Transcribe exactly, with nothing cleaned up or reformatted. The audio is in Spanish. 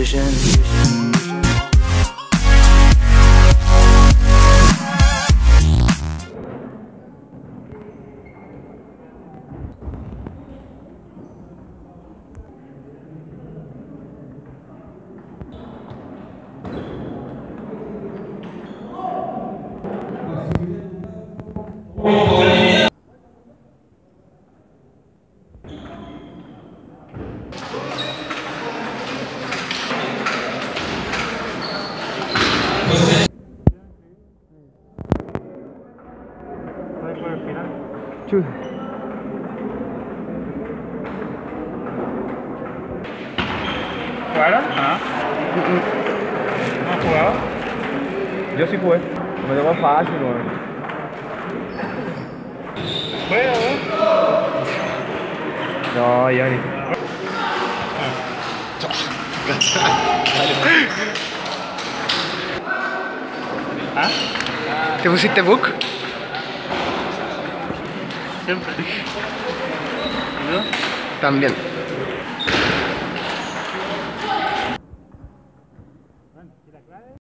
confusion. Chus. ¿Jugaron? ¿Ah? ¿No has jugado? Yo sí jugué. Me dio más fácil, weón. ¿Juega, weón? No, Johnny. ¿Ah? ¿Te pusiste book? Siempre. ¿Y tú? También.